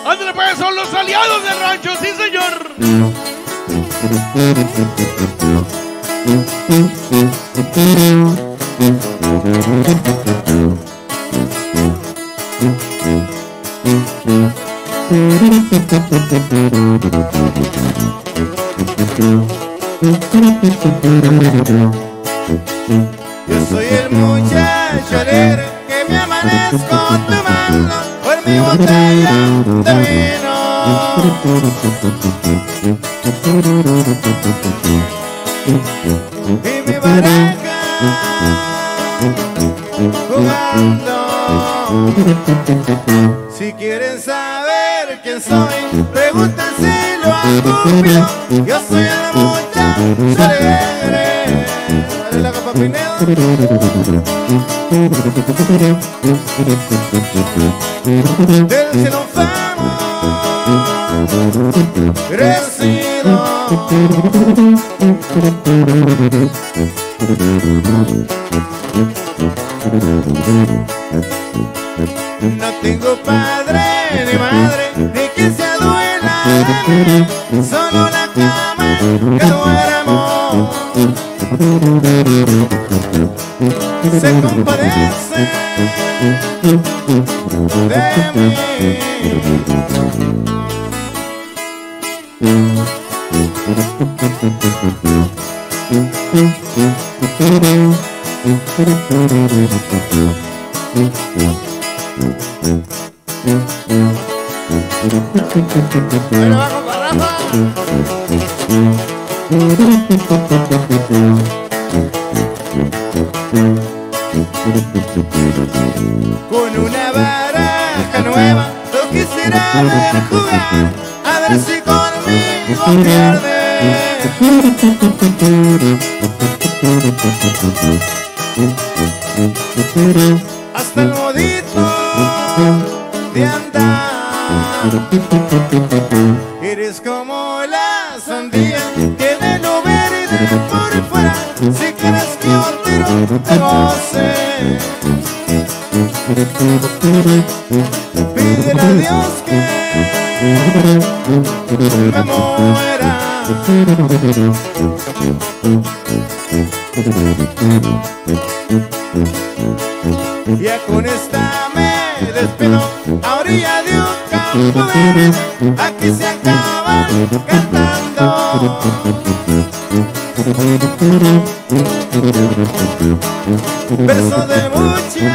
Ándale pues, son los aliados del rancho, sí señor. Yo soy el muchacho alegre que me amanezco tomando por mi botella de vino. Y mi baraja jugando. Si quieren saber quién soy, pregúntenselo a Cupido. Yo soy el muchacho alegre. Dale la capa Pinedo. Del cielo famo crecido. No tengo padre ni madre, ni quien se duela de mí, solo la cama que duermo se compadece de mí. Ahí lo va, compa Rafa. Con una baraja nueva los quisiera ver jugar, a ver si conmigo pierde. Hasta el modito de andar. Eres como la sandía que de lo verde por fuera. Si quieres que yo te goce, pídele a Dios que me muera. Ya con esta me despido a orilla de un campo verde. Aquí se acaba cantando. Verso de muchacho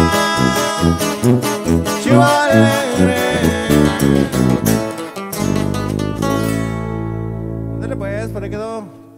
alegre. Dale pues, para quedó.